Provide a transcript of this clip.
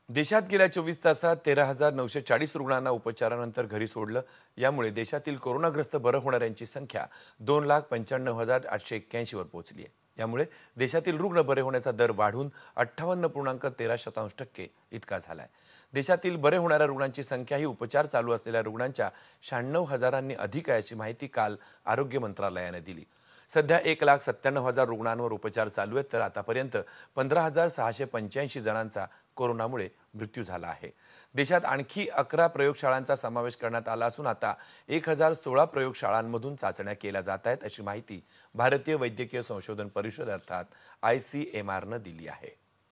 देशात गेल्या 24 तासात 13,940 रुग्णांना उपचारानंतर घरी सोडलं। यामुळे देशातील कोरोनाग्रस्त बरं होणाऱ्यांची संख्या 2,95,881 वर पोहोचली आहे। यामुळे देशातील रुग्ण बरे होण्याचा दर वाढून 58.13% इतका झालाय। देशातील बरे होणाऱ्या रुग्णांची संख्या ही उपचार चालू असलेल्या रुग्णांच्या 96,000 अधिक आहे, अशी माहिती काल आरोग्य मंत्रालयाने दिली। सध्या 1,97,000 रुग्णांवर उपचार चालू आहेत, तर आतापर्यंत 15,685 जणांचा कोरोनामुळे मृत्यू झाला आहे। देशात आणखी 11 प्रयोगशाळांचा समावेश करण्यात आला असून आता 1,016 प्रयोगशाळांमधून चाचण्या केल्या जात आहेत, अशी माहिती भारतीय वैद्यकीय संशोधन परिषद अर्थात ICMR ने दिली आहे।